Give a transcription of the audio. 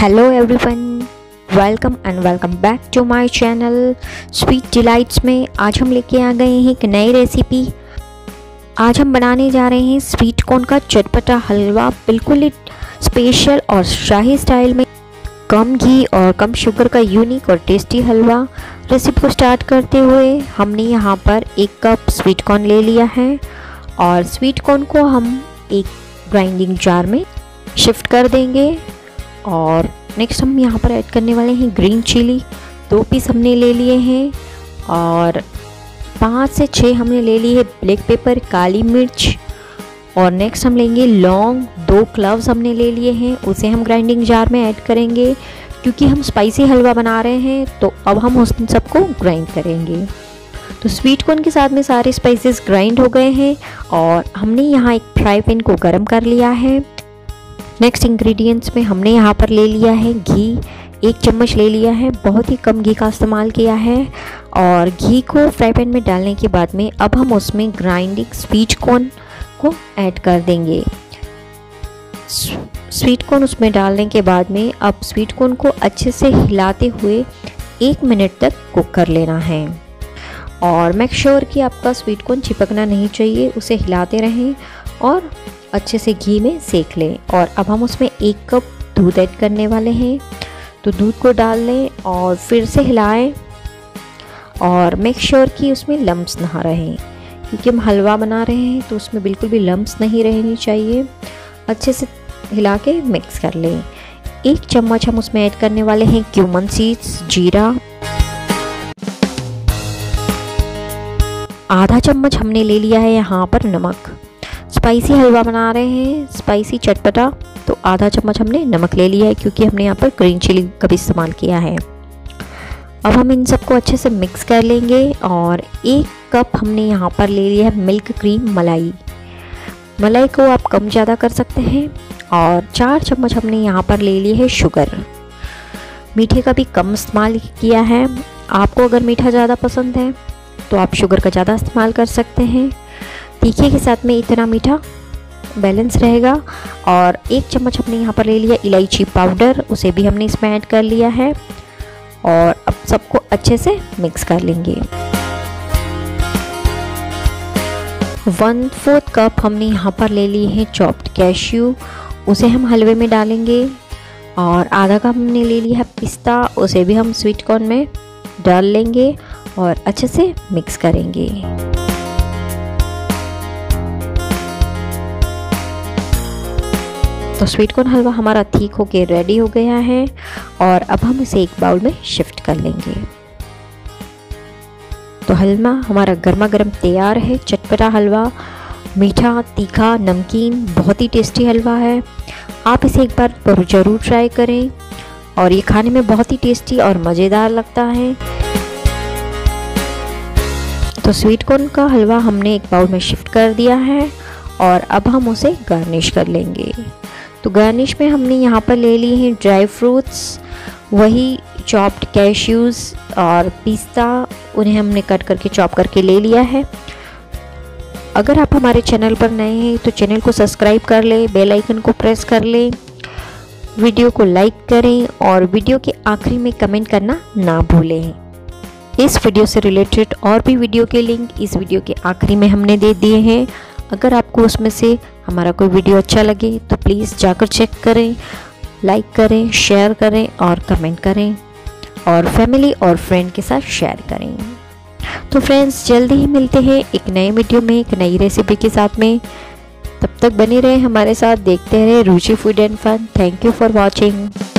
Hello everyone, welcome and welcome back to my channel sweet delights में। आज हम लेके आ गए हैं एक नई रेसिपी। आज हम बनाने जा रहे हैं स्वीट कॉर्न का चटपटा हलवा, बिल्कुल ही स्पेशल और शाही स्टाइल में, कम घी और कम शुगर का यूनिक और टेस्टी हलवा। रेसिपी को स्टार्ट करते हुए हमने यहाँ पर 1 कप स्वीट कॉर्न ले लिया है और स्वीट कॉर्न को हम एक ग्राइंडिंग जार में शिफ्ट कर देंगे। और नेक्स्ट हम यहाँ पर ऐड करने वाले हैं ग्रीन चिली, 2 पीस हमने ले लिए हैं और 5 से 6 हमने ले ली है ब्लैक पेपर, काली मिर्च। और नेक्स्ट हम लेंगे लौंग, 2 क्लव्स हमने ले लिए हैं, उसे हम ग्राइंडिंग जार में ऐड करेंगे क्योंकि हम स्पाइसी हलवा बना रहे हैं। तो अब हम उस सबको ग्राइंड करेंगे। तो स्वीट कॉर्न के साथ में सारे स्पाइसेस ग्राइंड हो गए हैं और हमने यहाँ एक फ्राई पैन को गर्म कर लिया है। नेक्स्ट इंग्रेडिएंट्स में हमने यहाँ पर ले लिया है घी, 1 चम्मच ले लिया है, बहुत ही कम घी का इस्तेमाल किया है। और घी को फ्राई पैन में डालने के बाद में अब हम उसमें ग्राइंडिंग स्वीट कॉर्न को ऐड कर देंगे। स्वीट कॉर्न उसमें डालने के बाद में अब स्वीट कॉर्न को अच्छे से हिलाते हुए 1 मिनट तक कुक कर लेना है। और मेक श्योर कि आपका स्वीट कॉर्न चिपकना नहीं चाहिए, उसे हिलाते रहें और अच्छे से घी में सेक लें। और अब हम उसमें 1 कप दूध ऐड करने वाले हैं। तो दूध को डाल लें और फिर से हिलाएं और मेक श्योर कि उसमें लम्प्स ना रहें, क्योंकि हम हलवा बना रहे हैं तो उसमें बिल्कुल भी लम्प्स नहीं रहनी चाहिए। अच्छे से हिला के मिक्स कर लें। 1 चम्मच हम उसमें ऐड करने वाले हैं क्यूमन सीड्स, जीरा। आधा चम्मच हमने ले लिया है यहाँ पर नमक। स्पाइसी हलवा बना रहे हैं, स्पाइसी चटपटा, तो आधा चम्मच हमने नमक ले लिया है क्योंकि हमने यहाँ पर ग्रीन चिली का भी इस्तेमाल किया है। अब हम इन सबको अच्छे से मिक्स कर लेंगे। और 1 कप हमने यहाँ पर ले लिया है मिल्क क्रीम, मलाई को आप कम ज़्यादा कर सकते हैं। और 4 चम्मच हमने यहाँ पर ले ली है शुगर। मीठे का भी कम इस्तेमाल किया है। आपको अगर मीठा ज़्यादा पसंद है तो आप शुगर का ज़्यादा इस्तेमाल कर सकते हैं। तीखे के साथ में इतना मीठा बैलेंस रहेगा। और 1 चम्मच हमने यहाँ पर ले लिया इलायची पाउडर, उसे भी हमने इसमें ऐड कर लिया है। और अब सबको अच्छे से मिक्स कर लेंगे। 1/4 कप हमने यहाँ पर ले लिए हैं चॉप्ड कैश्यू, उसे हम हलवे में डालेंगे। और आधा कप हमने ले लिया है पिस्ता, उसे भी हम स्वीट कॉर्न में डाल लेंगे और अच्छे से मिक्स करेंगे। तो स्वीट कॉर्न हलवा हमारा ठीक होके रेडी हो गया है और अब हम इसे एक बाउल में शिफ्ट कर लेंगे। तो हलवा हमारा गर्मा गर्म तैयार है। चटपटा हलवा, मीठा, तीखा, नमकीन, बहुत ही टेस्टी हलवा है। आप इसे एक बार ज़रूर ट्राई करें और ये खाने में बहुत ही टेस्टी और मज़ेदार लगता है। तो स्वीट कॉर्न का हलवा हमने एक बाउल में शिफ्ट कर दिया है और अब हम उसे गार्निश कर लेंगे। तो गार्निश में हमने यहाँ पर ले लिए हैं ड्राई फ्रूट्स, वही चॉप्ड कैश्यूज़ और पिस्ता, उन्हें हमने कट करके चॉप करके ले लिया है। अगर आप हमारे चैनल पर नए हैं तो चैनल को सब्सक्राइब कर लें, बेल आइकन को प्रेस कर लें, वीडियो को लाइक करें और वीडियो के आखिरी में कमेंट करना ना भूलें। इस वीडियो से रिलेटेड और भी वीडियो के लिंक इस वीडियो के आखिरी में हमने दे दिए हैं। अगर आपको उसमें से हमारा कोई वीडियो अच्छा लगे तो प्लीज़ जाकर चेक करें, लाइक करें, शेयर करें और कमेंट करें और फैमिली और फ्रेंड के साथ शेयर करें। तो फ्रेंड्स, जल्दी ही मिलते हैं एक नए वीडियो में, एक नई रेसिपी के साथ में। तब तक बने रहें हमारे साथ, देखते रहें Ruchi food and fun. Thank you for watching.